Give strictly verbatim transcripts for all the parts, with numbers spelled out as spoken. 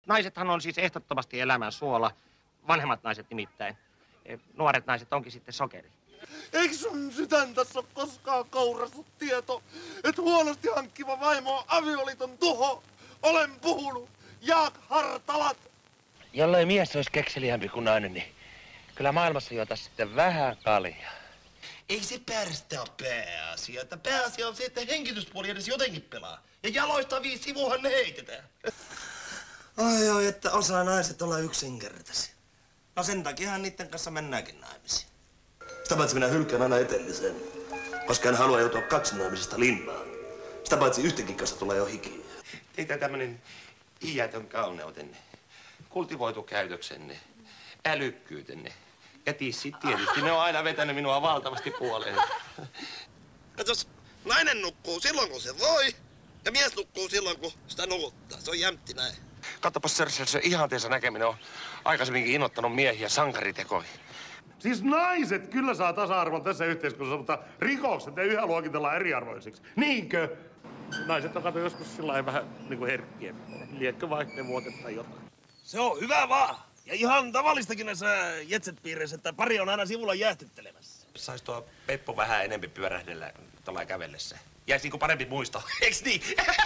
Naisethan on siis ehdottomasti elämän suola. Vanhemmat naiset nimittäin. Nuoret naiset onkin sitten sokeri. Eikö sun sydäntässä ole koskaan kourassut tieto, että huonosti hankkiva vaimo on avioliiton tuho? Olen puhunut. Jaak Hartalat. Jollei mies olisi kekseliämpi kuin nainen, niin kyllä maailmassa juotaisiin sitten vähän kaljaa. Ei se pärstä ole pääasia. Pääasia on se, että hengityspuoli edes jotenkin pelaa. Ja jaloista viisi sivuhan ne heitetään. Ai oi, että osaa naiset olla yksinkertaisia. No sen takiahan niiden kanssa mennäänkin naimisiin. Sitä paitsi minä hylkään aina etelliseen, koska en halua joutua kaksinaimisesta linnaan. Sitä paitsi yhtäkin kanssa tulee jo hiki. Teitä tämmönen iätön kauneutenne, kultivoitu käytöksenne, älykkyytenne ja tissit tietysti. Ne on aina vetänyt minua valtavasti puoleen. Katos, nainen nukkuu silloin kun se voi ja mies nukkuu silloin kun sitä nukuttaa. Se on jämpti näin. Katsopas Sörsel, se ihanteensa näkeminen on aikaisemminkin innoittanut miehiä sankaritekoihin. Siis naiset kyllä saa tasa-arvon tässä yhteiskunnassa, mutta rikokset ei yhä luokitellaan eriarvoisiksi. Niinkö? Naiset on kato joskus sillä vähän niin kuin herkkiä. Liekkö vaihteen vuoten tai jotain. Se on hyvä vaan. Ja ihan tavallistakin näissä jetset-piireissä, että pari on aina sivulla jäähtyttelemässä. Sais tuo Peppo vähän enempi pyörähdellä tuolla kävellessä. Jäisi niinku parempi muisto, eiks niin?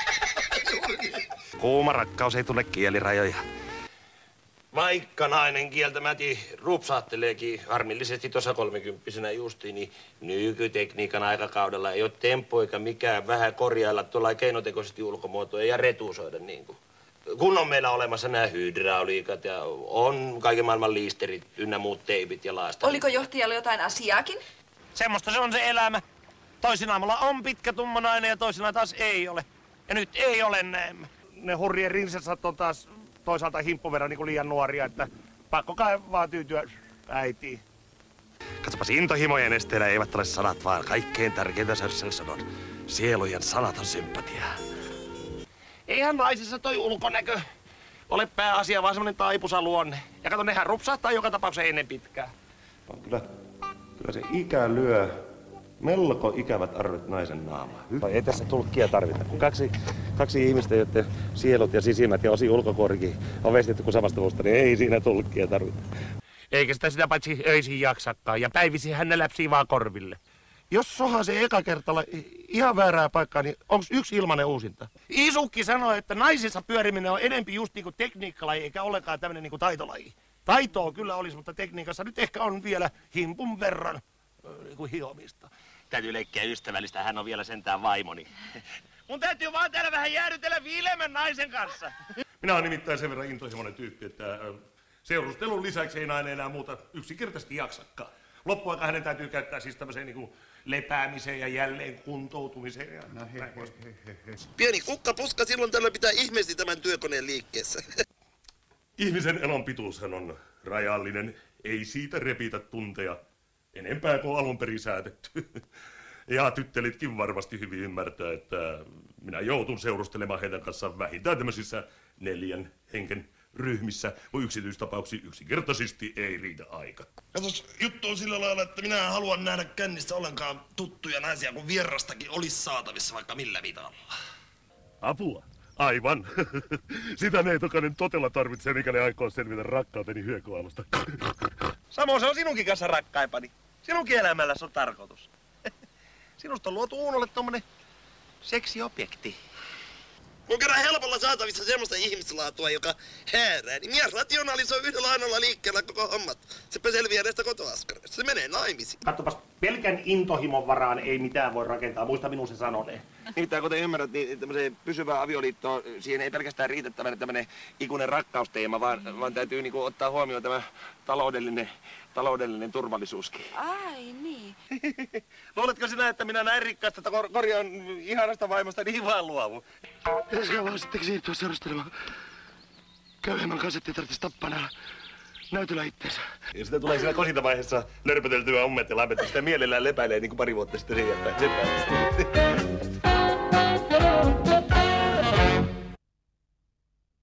Kuuma rakkaus ei tule kielirajoja. Vaikka nainen kieltämäti rupsaatteleekin harmillisesti tuossa kolmekymppisenä justiin, niin nykytekniikan aikakaudella ei ole temppu eikä mikään vähän korjailla tuolla keinotekoisesti ulkomuotoja ja retusoida niin kuin. Kun on meillä olemassa nämä hydrauliikat ja on kaiken maailman liisterit ynnä muut teipit ja laastarit. Oliko johtajalla jotain asiaakin? Semmoista se on se elämä. Toisinaan mulla on pitkä tumma nainen ja toisinaan taas ei ole. Ja nyt ei ole näemmä. Ne hurrien rinsessat on taas toisaalta himppuverran niin kuin liian nuoria, että pakko kai vaan tyytyä äitiin. Katsopas, intohimojen esteellä eivät ole sanat, vaan kaikkein tärkeintä Sörsel sanon. Sielujen sanat on sympatiaa. Eihän naisissa toi ulkonäkö ole pääasia, vaan semmonen taipusa luonne. Ja kato, nehän rupsahtaa joka tapauksessa ennen pitkää. No, kyllä, kyllä se ikä lyö melko ikävät arvet naisen naamaan. Ei tässä tulkkia tarvita. Kun kaksi, kaksi ihmistä, joiden sielut ja sisimmät ja osin ulkokuorikin on vestetty kuin samasta vuosta, niin ei siinä tulkkia tarvita. Eikä sitä sitä paitsi öisin jaksakaan, ja päivisin hän ne läpsii vaan korville. Jos sohaa se eka kertalla ihan väärää paikkaa, niin onks yksi ilmanen uusinta? Isukki sanoi, että naisissa pyöriminen on enempi just niinku tekniikkalaji, eikä ollenkaan tämmönen niinku taitolaji. Taitoa kyllä olisi, mutta tekniikassa nyt ehkä on vielä himpun verran niinku hiomista. Täytyy leikkiä ystävällistä, hän on vielä sentään vaimoni. Mun täytyy vaan täällä vähän jäädytellä viileämmän naisen kanssa. Minä olen nimittäin sen verran intohimoinen tyyppi, että seurustelun lisäksi ei nainen enää muuta yksinkertaisesti jaksakaan. Loppuaika hänen täytyy käyttää siis tämmöiseen niin kuin lepäämiseen ja jälleen kuntoutumiseen. Ja no, he, he, he, he, he. Pieni kukkapuska, silloin tällä pitää ihmeesti tämän työkoneen liikkeessä. Ihmisen elon pituushan on rajallinen, ei siitä repitä tunteja. Enempää kuin alun perin säätetty. Ja tyttelitkin varmasti hyvin ymmärtää, että minä joutun seurustelemaan heidän kanssaan vähintään tämmöisissä neljän hengen ryhmissä, kun yksityistapauksiin yksinkertaisesti ei riitä aika. Katos, juttu on sillä lailla, että minä haluan nähdä kännissä ollenkaan tuttuja naisia, kun vierastakin olisi saatavissa vaikka millä mitalla. Apua? Aivan. Sitä neitokainen totella tarvitsee, mikäli aikoo selvitä rakkauteni hyökyalusta. Samoin se on sinunkin kanssa, rakkaipani. Sinunkin elämälläsi on tarkoitus. Sinusta on luotu Uunolle tommonen seksiobjekti. Kun kerran helpolla saatavissa semmoista ihmislaatua, joka häärää, niin mies rationalisoi yhdellä ainoalla liikkeellä koko hommat. Se selviää näistä kotoaskareista. Se menee naimisiin. Katsopas, pelkän intohimon varaan ei mitään voi rakentaa. Muista minun se sanoneen. Nimittäin kuten ymmärrät, niin tämmöiseen pysyvään avioliittoon, siihen ei pelkästään riitä tämmöinen ikuinen rakkausteema, vaan, vaan täytyy niinku ottaa huomioon tämä taloudellinen, taloudellinen turvallisuuskin. Ai niin. Luuletko sinä, että minä näin rikkaasta, että kor korjaan ihanasta vaimosta niin vaan luovun? Pitäisikö vaan sittenkin siirtyä seurustelemaan? Köyhemmän kanssa ettei tarvitsisi tappaa näillä näytöllä itteensä. Ja sitä tulee siinä kosintavaiheessa lörpöteltyä ummet ja lämpötä. Sitä mielellään lepäilee niin kuin pari vuotta sitten sen jättää.